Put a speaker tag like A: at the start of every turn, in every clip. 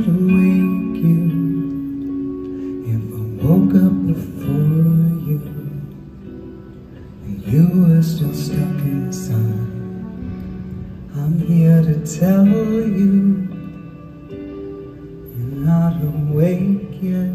A: to wake you if I woke up before you and you were still stuck inside. I'm here to tell you you're not awake yet.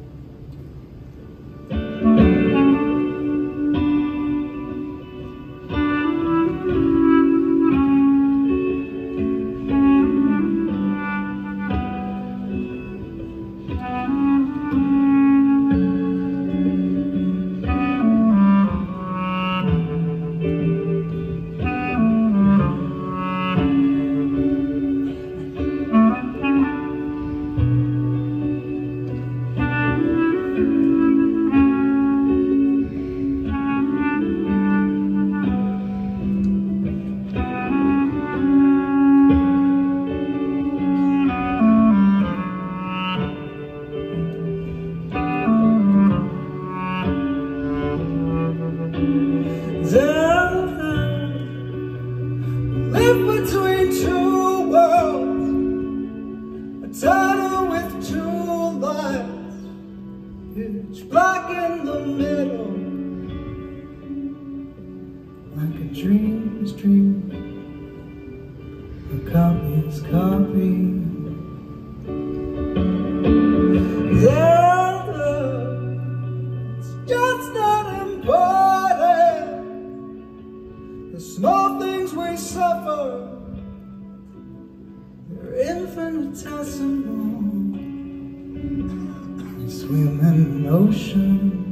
A: Live between two worlds, a tunnel with two lights, pitch black in the middle, like a dream's dream, a copy's copy. Yeah, it's just not important. The small things we suffer, they're infinitesimal. We swim in an ocean